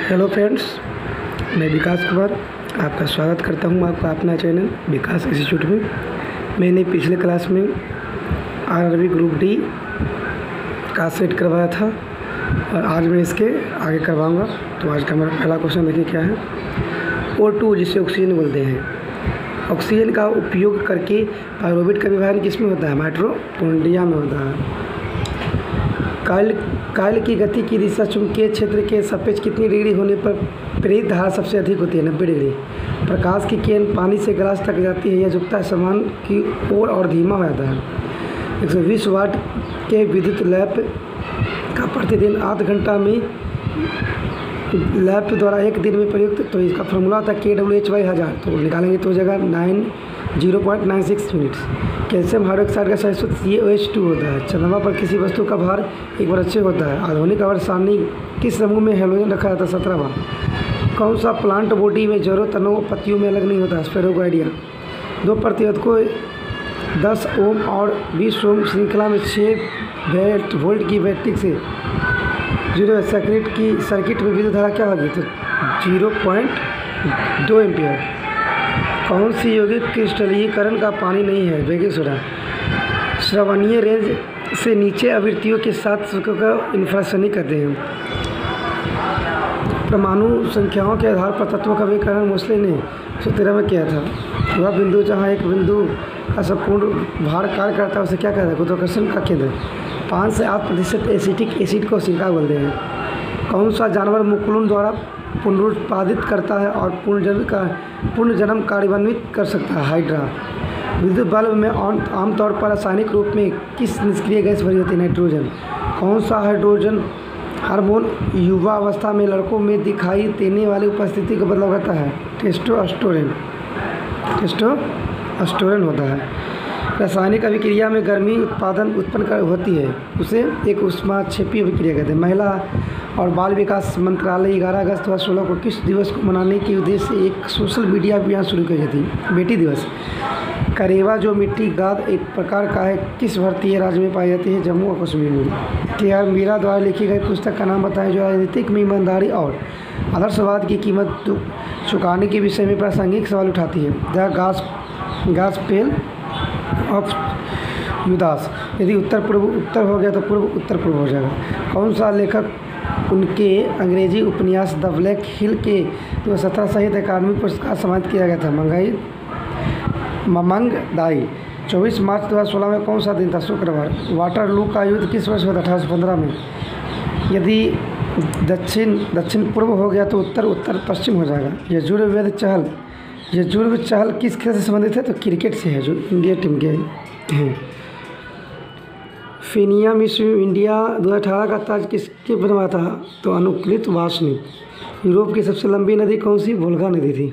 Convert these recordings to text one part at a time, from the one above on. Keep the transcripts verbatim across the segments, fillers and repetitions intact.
Hello friends, मैं विकास कुमार आपका स्वागत करता हूं आपका अपना चैनल विकास इंस्टीट्यूट में। मैंने पिछले क्लास में आरआरबी ग्रुप डी का सेट करवाया था और आज मैं इसके आगे करवाऊंगा। तो आज का हमारा पहला क्वेश्चन देखिए क्या है। ओ टू जिसे ऑक्सीजन बोलते हैं, ऑक्सीजन का उपयोग करके पायरुवेट का विभाजन किस में होता है? माइटोकॉन्ड्रिया में होता है। कायल कायल की गति की दिशा चुंबकीय क्षेत्र के सापेक्ष कितनी डिग्री होने पर प्रेरित धारा सबसे अधिक होती है? नब्बे डिग्री। प्रकाश की किरण पानी से ग्लास तक जाती है, यह झुकता है समान की ओर और धीमा हो जाता है। एक सौ बीस वाट के विद्युत लैंप का प्रतिदिन आध घंटा में लैंप द्वारा एक दिन में प्रयुक्त, तो इसका फॉर्मूला था के डब्ल्यू एच बाई हज़ार। तो निकालेंगे तो जगह nine zero point nine six units. Calcium hydroxide का सही सी ओ एच टू होता है। चंद्रमा पर किसी वस्तु का भार एक बार अच्छे होता है। आधुनिक आवर्त सारणी किस समूह में हेलोजन रखा जाता है? सत्रह बार। कौन सा प्लांट बॉडी में जड़ों तनों पत्तियों में अलग नहीं होता? स्पेरोगाइडिया। दो प्रतिरोध को दस ओम और बीस ओम श्रृंखला में छः वोल्ट की बैटरी से जीरो सर्किट की सर्किट में विद्युत धारा क्या होगी? तो जीरो पॉइंट दो एम्पियर। कौन सी यौगिक क्रिस्टलीकरण का पानी नहीं है? Baking soda. श्रवणीय रेंज से नीचे आवृत्तियों के साथ शुल्क का इंफ्रासोनिक कहते हैं। परमाणु संख्याओं के आधार पर तत्वों का विकर्ण मोस्ले ने सौ तेरह में किया था। वह बिंदु जहाँ एक बिंदु का संपूर्ण भार कार्य करता है उसे क्या कहता है? गुरुत्वाकर्षण का केंद्र। पाँच से आठ प्रतिशत एसिटिक एसिड को सिरका बोलते हैं। कौन सा जानवर मुकुलन द्वारा पुनरुत्पादित करता है और पुनर्जन्म का पुनर्जन्म कार्यान्वित कर सकता है? हाइड्रा। विद्युत बल्ब में आमतौर पर रासायनिक रूप में किस निष्क्रिय गैस भरी होती है? नाइट्रोजन। कौन सा हाइड्रोजन हार्मोन युवा अवस्था में लड़कों में दिखाई देने वाली उपस्थिति का बदलाव करता है? टेस्टोस्टेरोन। टेस्टोस्टेरोन होता है। रासायनिक अभिक्रिया में गर्मी उत्पादन उत्पन्न कर होती है, उसे एक ऊष्माक्षेपी अभिक्रिया कहते हैं। महिला और बाल विकास मंत्रालय ग्यारह अगस्त दो हज़ार सोलह को किस दिवस को मनाने के उद्देश्य से एक सोशल मीडिया अभियान शुरू की गई थी? बेटी दिवस। करेवा जो मिट्टी गाद एक प्रकार का है, किस भारतीय राज्य में पाई जाती है? जम्मू और कश्मीर में। के आर मीरा द्वारा लिखी गई पुस्तक का नाम बताएं जो राजनीतिक में ईमानदारी और आदर्शवाद की कीमत चुकाने के विषय में प्रासंगिक सवाल उठाती है। द गास गास्पेल ऑफ युदास। यदि उत्तर पूर्व उत्तर हो गया तो पूर्व उत्तर पूर्व हो जाएगा। कौन सा लेखक उनके अंग्रेजी उपन्यास द ब्लैक हिल के दो हज़ार सत्रह साहित्य अकादमी पुरस्कार सम्मानित किया गया था? मंगाई ममंग दाई। चौबीस मार्च दो हज़ार सोलह में कौन सा दिन था? शुक्रवार। वाटरलू का युद्ध किस वर्ष हुआ था? अठारह सौ पंद्रह में। यदि दक्षिण दक्षिण पूर्व हो गया तो उत्तर उत्तर पश्चिम हो जाएगा। यजुर्वेद चहल यजुर्वेद चहल किस खेल से संबंधित है? तो क्रिकेट से है, जो इंडिया टीम के हैं। फिनिया मिस इंडिया दो हज़ार अठारह का ताज किसके बनवाया था? तो अनुकूलित वासनी। यूरोप की सबसे लंबी नदी कौन सी? वोल्गा नदी थी।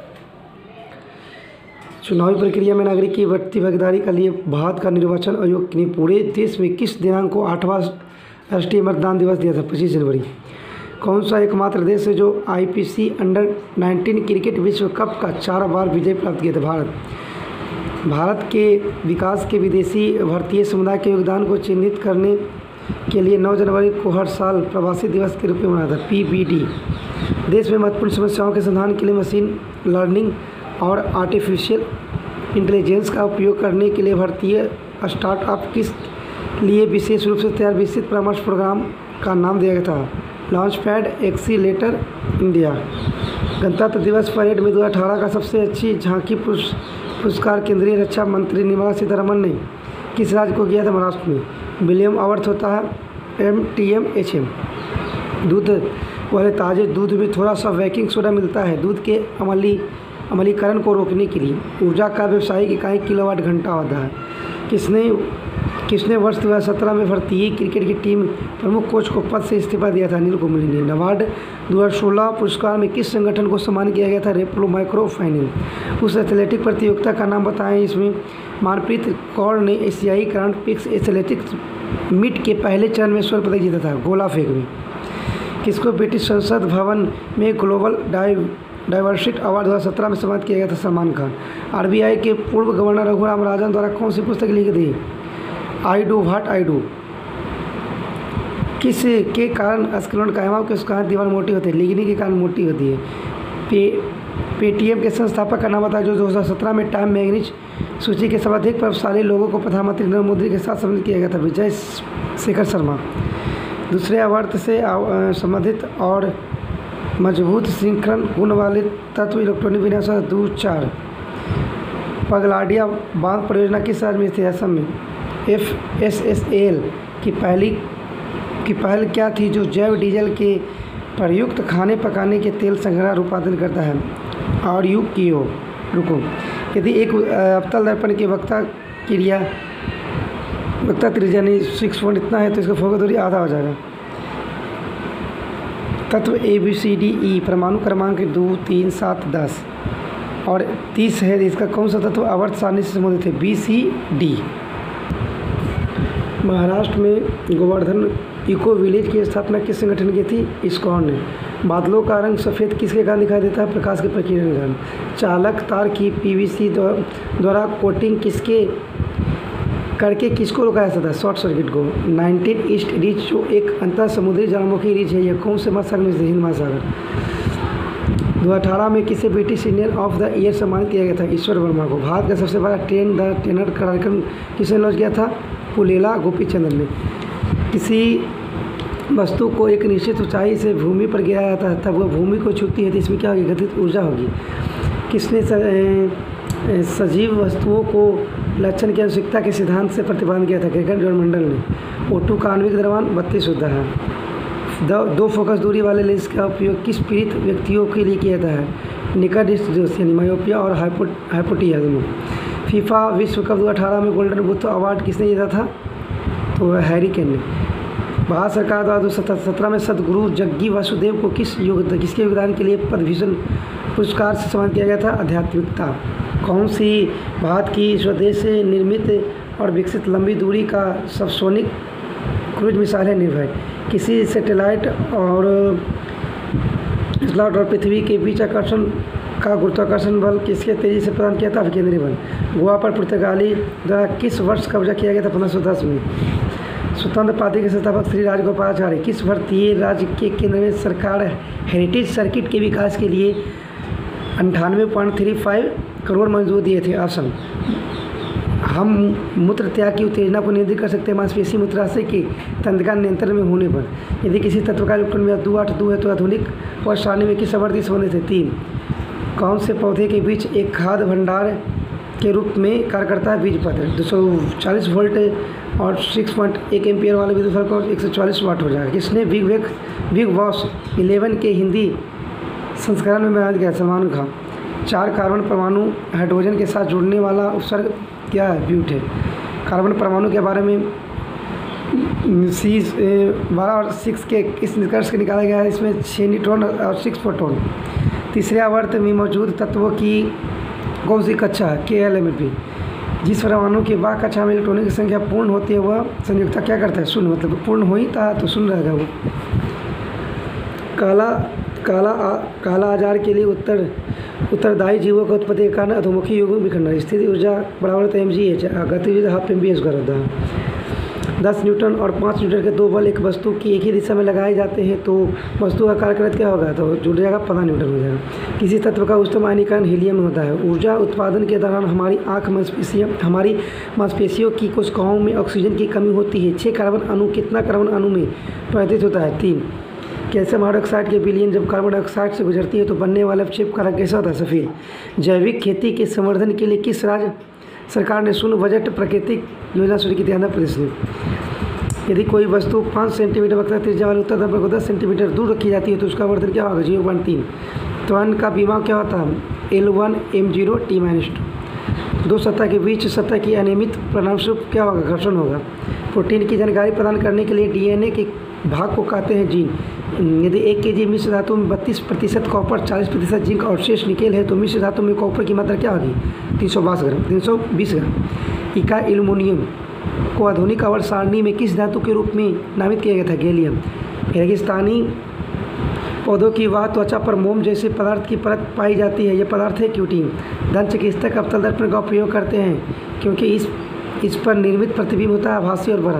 चुनावी प्रक्रिया में नागरिक की बढ़ती भागीदारी के लिए भारत का निर्वाचन आयोग ने पूरे देश में किस दिनांक को आठवां राष्ट्रीय मतदान दिवस दिया था? पच्चीस जनवरी। कौन सा एकमात्र देश है जो आईपीसी अंडर नाइनटीन क्रिकेट विश्व कप का चार बार विजय प्राप्त किया था? भारत। भारत के विकास के विदेशी भारतीय समुदाय के योगदान को चिन्हित करने के लिए नौ जनवरी को हर साल प्रवासी दिवस के रूप में मनाया था। पीबीडी। देश में महत्वपूर्ण समस्याओं के समाधान के लिए मशीन लर्निंग और आर्टिफिशियल इंटेलिजेंस का उपयोग करने के लिए भारतीय स्टार्टअप किस लिए विशेष रूप से तैयार विस्तृत परामर्श प्रोग्राम का नाम दिया गया था? Launch pad accelerator India. गणतंत्र दिवस परेड में दो हज़ार अठारह का सबसे अच्छी झांकी पुरस्कार केंद्रीय रक्षा मंत्री निर्मला सीतारमण ने किस राज्य को किया था? महाराष्ट्र में। विलियम अवर्थ होता है M T M H M. दूध वाले ताज़े दूध में थोड़ा सा बेकिंग सोडा मिलता है दूध के अमली अमलीकरण को रोकने के लिए। ऊर्जा का व्यावसायिक इकाई किलोवाट घंटा होता है। किसने किसने वर्ष दो हज़ार सत्रह में भारतीय क्रिकेट की टीम प्रमुख कोच को पद से इस्तीफा दिया था? अनिल कुंबले ने। नाबार्ड दो हज़ार सोलह पुरस्कार में किस संगठन को सम्मानित किया गया था? रेपलो माइक्रो फाइनेंस। उस एथलेटिक प्रतियोगिता का नाम बताएं इसमें मानप्रीत कौर ने एशियाई ग्रांड प्रिक्स एथलेटिक्स मीट के पहले चरण में स्वर्ण पदक जीता था गोला फेंक में। किसको ब्रिटिश संसद भवन में ग्लोबल डाइव डाइवर्सिटी अवार्ड दो हज़ार सत्रह में सम्मानित किया गया था? सलमान खान। आरबीआई के पूर्व गवर्नर रघुराम राजन द्वारा कौन सी पुस्तक लिखी थी? I do what I do. किस के कारण अस्खलन कायमा के उसका दीवार मोटी होती है? लिग्निन के कारण मोटी होती है। पे पेटीएम के संस्थापक का नाम बताया जो दो हज़ार सत्रह में टाइम मैगजीन सूची के सर्वाधिक प्रभावशाली लोगों को प्रधानमंत्री नरेंद्र मोदी के साथ सम्मिलित किया गया था? विजय शेखर शर्मा। दूसरे आवर्त से संबंधित और मजबूत श्रृंखलन गुण वाले तत्व इलेक्ट्रॉनिक विन्यास दो चार। पगलाडिया बांध परियोजना किस राज्य में थी? असम में। एफ एस एस एल की पहली की पहल क्या थी जो जैव डीजल के प्रयुक्त खाने पकाने के तेल संग्रह और उत्पादन करता है? और यू कियो रुको। यदि एक अवतल दर्पण के वक्ता क्रिया वक्ता त्रिज्या नहीं सिक्स पॉइंट इतना है तो इसका फोकस दूरी आधा हो जाएगा। तत्व A B C D E परमाणु क्रमांक दो तीन सात दस और तीस है। इसका कौन सा तत्व आवर्त सारणी से संबंधित है? B C D. महाराष्ट्र में गोवर्धन इको विलेज की स्थापना किस संगठन की थी? इस्कॉन ने। बादलों का रंग सफ़ेद किसके कारण दिखाई देता है? प्रकाश की प्रक्रिया के कारण। चालक तार की पीवीसी द्वारा कोटिंग किसके करके किसको रोका जा सकता है? शॉर्ट सर्किट को। नाइनटीन ईस्ट रीच जो एक अंतर समुद्री ज्वालामुखी रीच है, यह कौन से महासागर में? हिंद महासागर। दो हज़ार अठारह में किसे British Indian of the year सम्मानित किया गया था? ईश्वर वर्मा को। भारत का सबसे बड़ा ट्रेन द ट्रेनर कार्यक्रम किसने लॉन्च किया था? पुलेला गोपीचंद्र ने। किसी वस्तु को एक निश्चित ऊंचाई से भूमि पर गिराया जाता है तब वह भूमि को छूती है तो इसमें क्या होगी? गतिज ऊर्जा होगी। किसने सजीव वस्तुओं को लक्षण की आवश्यकता के सिद्धांत से प्रतिपादन किया था? ग्रेगर मंडल ने। ओटू का आणविक द्रव्यमान बत्तीस होता है। दो, दो फोकस दूरी वाले लेंस का उपयोग किस पीड़ित व्यक्तियों के लिए किया जाता है? निकट दृष्टि यानी मायोपिया और हाइपो हाइपोटिया दोनों। फीफा विश्व कप दो हज़ार अठारह में गोल्डन बूथ अवार्ड किसने जीता था? तो हैरी केन ने। भारत सरकार द्वारा दो हज़ार सत्रह में सदगुरु जग्गी वासुदेव को किस योग किसके योगदान के लिए पद्मभूषण पुरस्कार से सम्मानित किया गया था? आध्यात्मिकता। कौन सी भारत की स्वदेश से निर्मित और विकसित लंबी दूरी का सबसोनिक क्रूज मिसाइल है? निर्भय। किसी सैटेलाइट और स्लॉट और पृथ्वी के बीच आकर्षण का गुरुत्वाकर्षण बल किसके तेजी से प्रदान किया था? केंद्रीय बल। गोवा पर पुर्तगाली द्वारा किस वर्ष कब्जा किया गया था? पंद्रह सौ दस में। स्वतंत्र पार्टी के संस्थापक श्री राजगोपालाचारी किस भारतीय राज्य के केंद्र में सरकार हेरिटेज सर्किट के विकास के लिए अंठानवे पॉइंट थ्री फाइव करोड़ मंजूर दिए थे? असम। हम मूत्र त्याग की उत्तेजना को नियंत्रित कर सकते हैं मांसपेशी मूत्राशय के तंत्रिका नियंत्रण में होने पर। यदि किसी तत्व का इलेक्ट्रॉन में दो आठ दो है तो आधुनिक और सारणी में किस आवर्ती संबंधित है? तीन। कौन से पौधे के बीच एक खाद्य भंडार के रूप में कार्य करता है? बीज पत्र। दो सौ चालीस वोल्ट और छह पॉइंट एक एम्पियर वाले विद्युत फल को एक सौ चालीस वाट हो जाएगा। किसने big wake big boss eleven के हिंदी संस्करण में बयान किया? सलमान खान। चार कार्बन परमाणु हाइड्रोजन के साथ जुड़ने वाला उपसर्ग क्या है? ब्यूट है। कार्बन परमाणु के बारे में सी बारह और सिक्स के इस निष्कर्ष के निकाला गया है? इसमें छः न्यूट्रॉन और सिक्स प्रोटॉन। तीसरे आवर्त में मौजूद तत्वों की कौन सी कक्षा है? के एल एम पी। जिस परमाणु की बाह्य कक्षा में इलेक्ट्रॉनों की संख्या पूर्ण होती है वह संयुक्ता क्या करता है? शून्य। मतलब पूर्ण हो ही था तो शून्य रहेगा वो। काला काला आ, काला आजार के लिए उत्तर उत्तरदायी जीवों का उत्पत्ति के कारण अधोमुखी युग्म विखंडन। स्थिति ऊर्जा बराबर एम जी एच, गतिविधि हाफ एम बी एस होता है। दस न्यूटन और पाँच न्यूटन के दो बल एक वस्तु की एक ही दिशा में लगाए जाते हैं तो वस्तु का कार्यकृत क्या होगा? तो जुड़ जाएगा पंद्रह न्यूटन हो जाएगा। किसी तत्व का उच्चतम आयनीकरण हीलियम में होता है। ऊर्जा उत्पादन के दौरान हमारी आँख मांसपेशियाँ हमारी मांसपेशियों की कोशिकाओं में ऑक्सीजन की कमी होती है। छः कार्बन अणु कितना कार्बन अणु में परिवर्तित होता है? तीन। कैल्शियम हाइड्रोक्साइड के विलयन जब कार्बन डाइऑक्साइड से गुजरती है तो बनने वाला चिप का रंग कैसा होता है? सफ़ेद। जैविक खेती के संवर्धन के लिए किस राज्य सरकार ने शून्य बजट प्राकृतिक योजना शुरू की थी? आंध्र प्रदेश ने। यदि कोई वस्तु पाँच सेंटीमीटर वक्र त्रिज्या वाले उत्तर ध्रुव को दस सेंटीमीटर दूर रखी जाती है तो उसका वर्धन क्या होगा? जीरो पॉइंट तीन। त्वरण का बीमा क्या होता है? L one M zero T minus two. दो सतह के बीच सतह की अनियमित परिणामस्वरूप क्या होगा? घर्षण होगा। प्रोटीन की जानकारी प्रदान करने के लिए डीएनए के भाग को कहते हैं जीन। यदि एक के जी मिश्र धातु में बत्तीस प्रतिशत कॉपर, चालीस प्रतिशत जिंक और शेष निकेल है तो मिश्र धातु में कॉपर की मात्रा क्या होगी? तीन सौ बाईस ग्राम तीन सौ बीस ग्राम। इका एल्युमिनियम को आधुनिक आवर्त सारणी में किस धातु के रूप में नामित किया गया था? गैलियम। रेगिस्तानी पौधों की वाह त्वचा पर मोम जैसे पदार्थ की परत पाई जाती है, यह पदार्थ है क्यूटीन। दंत चिकित्सक अवतल दर्पण का उपयोग करते हैं क्योंकि इस इस पर निर्मित प्रतिबिंब होता है आभासी और बड़ा।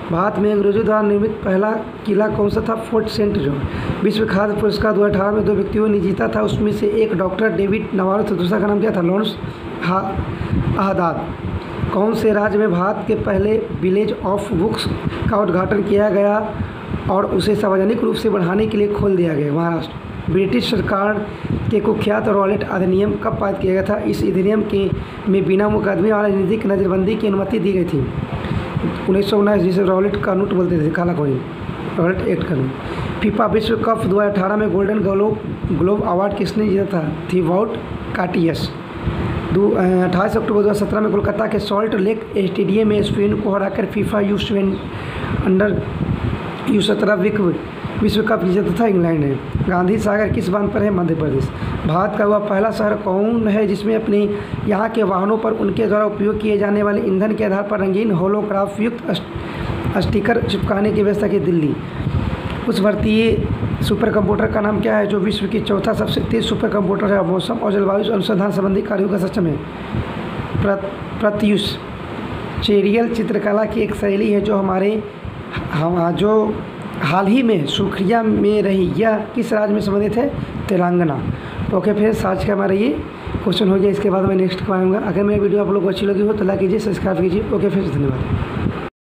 भारत में अंग्रेजों द्वारा निर्मित पहला किला कौन सा था? Fort Saint George. विश्व खाद्य पुरस्कार दो हज़ार अठारह में दो व्यक्तियों ने जीता था, उसमें से एक डॉक्टर डेविड नवारो था, दूसरा का नाम क्या था? Lawrence Haddad. कौन से राज्य में भारत के पहले विलेज ऑफ बुक्स का उद्घाटन किया गया और उसे सार्वजनिक रूप से बढ़ाने के लिए खोल दिया गया? महाराष्ट्र। ब्रिटिश सरकार के कुख्यात रॉलेट अधिनियम कब पारित किया गया था? इस अधिनियम के में बिना मुकदमे और राजनीतिक नज़रबंदी की अनुमति दी गई थी उन्नीस सौ उन्नीस, जिसे रॉलेट का नोट बोलते थे, काला कॉइन, रॉलेट एक्ट का नोट। फीफा विश्व कप दो हज़ार अठारह में गोल्डन ग्लोब ग्लोब अवार्ड किसने जीता था? Thibaut Courtois. दो अट्ठाईस अक्टूबर दो हज़ार सत्रह में कोलकाता के सॉल्ट लेक स्टेडियम में स्पेन को हराकर FIFA U seven under U सत्रह विश्व विश्व कप जीता था इंग्लैंड है। गांधी सागर किस बांध पर है? मध्य प्रदेश। भारत का वह पहला शहर कौन है जिसमें अपने यहाँ के वाहनों पर उनके द्वारा उपयोग किए जाने वाले ईंधन के आधार पर रंगीन होलोग्राफ युक्त स्टिकर चिपकाने की व्यवस्था की? दिल्ली। उस भारतीय सुपर कंप्यूटर का नाम क्या है जो विश्व की चौथा सबसे तेज सुपर कंप्यूटर है? मौसम और जलवायु अनुसंधान संबंधी कार्यों का सिस्टम है प्रत्यूष। चेरियल चित्रकला की एक शैली है जो हमारे हम जो हाल ही में सुर्खियाँ में रही, यह किस राज्य में संबंधित है? तेलंगाना। ओके फ्रेंड्स, आज का हमारा ये क्वेश्चन हो गया, इसके बाद मैं नेक्स्ट करवाऊंगा। अगर मेरी वीडियो आप लोग को अच्छी लगी हो तो लाइक कीजिए, सब्सक्राइब कीजिए। ओके फ्रेंड्स, धन्यवाद।